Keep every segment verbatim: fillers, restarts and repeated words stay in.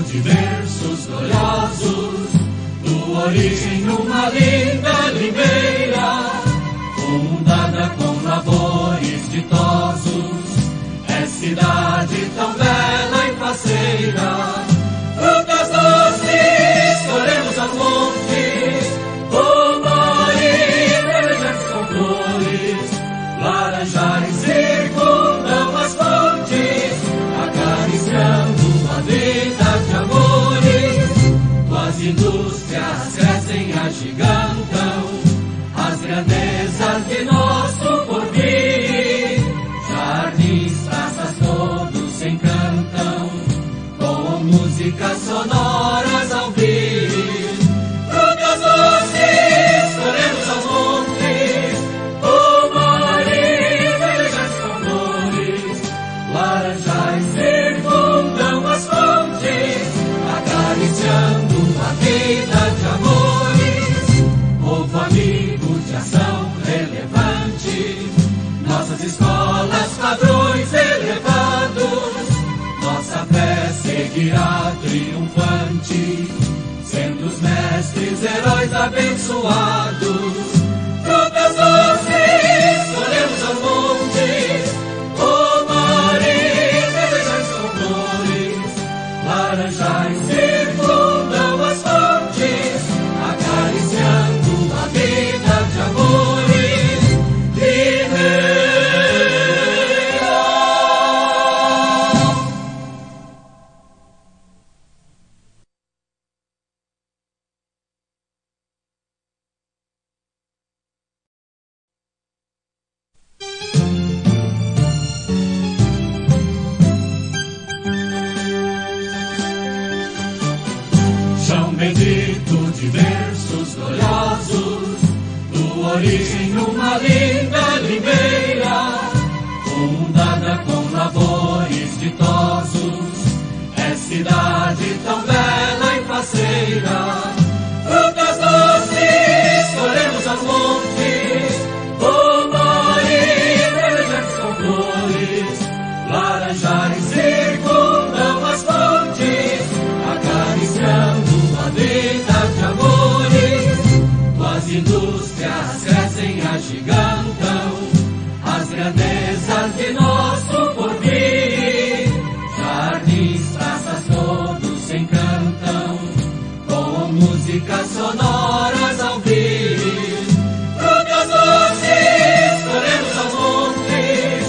de versos gloriosos, do origem uma linda ribeira, fundada com labores ditosos, é cidade tão bela e faceira. Frutas doces, colhemos aos montes, pomariz, verdejantes com flores, laranjais circundam as fontes, acariciando a vida de amores. Tuas indústrias crescem, agigantam as grandezas de nosso porvir. Jardins, praças, todos se encantam com músicas sonoras ao vir. Frutas doces, colhemos aos montes, pomariz, verdejantes com flores, laranjais circundam as fontes, acariciando a vida de amores. Povo amigo de ação relevante, nossas escolas padrões elevados, nossa fé seguirá triunfante, sendo os mestres heróis abençoados. Frutas doces, colhemos aos montes, pomariz, verdejantes com flores, laranjais circundam as fontes, acariciando a vida de amores. Ribeira. Chão bendito de versos gloriosos, do origem uma linda ribeira, fundada com labores ditosos, é cidade tão bela e faceira. Frutas doces, colhemos aos montes, pomariz, verdejantes com flores, laranjais circundam as fontes, acariciando a vida de amores. Tuas indústrias crescem, agigantam as grandezas de nosso porvir. Jardins, praças, todos se encantam com músicas sonoras ao vir. Frutas doces, colhemos aos montes,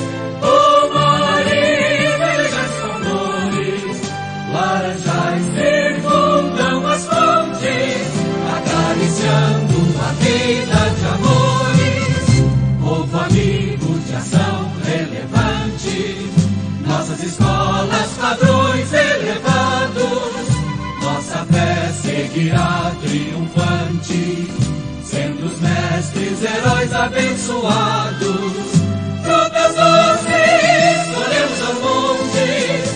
pomariz, verdejantes com flores, laranjais circundam as fontes, acariciando a vida de amores. Povo amigo de ação relevante, nossas escolas padrões elevados, nossa fé seguirá triunfante, sendo os mestres heróis abençoados. Frutas doces, colhemos aos montes,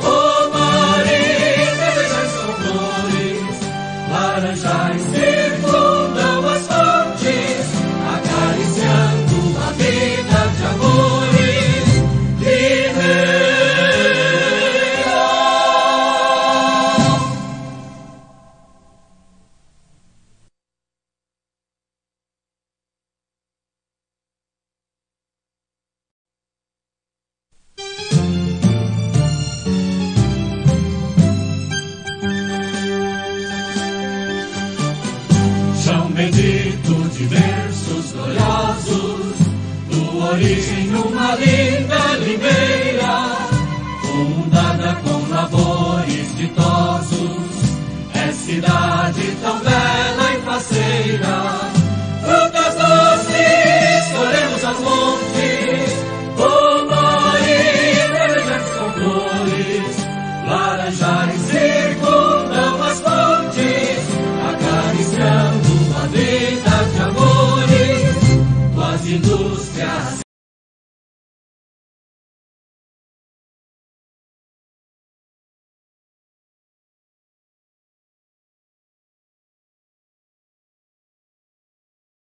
pomariz, verdejantes com flores, laranjais circundam as fontes, acariciando a vida de amores. Ribeira. Chão bendito de versos gloriosos, do origem uma linda ribeira, fundada com labores ditosos, é cidade tão bela e faceira. Frutas doces, colhemos aos montes, pomariz, verdejantes com flores, laranjais circundam as fontes, acariciando a vida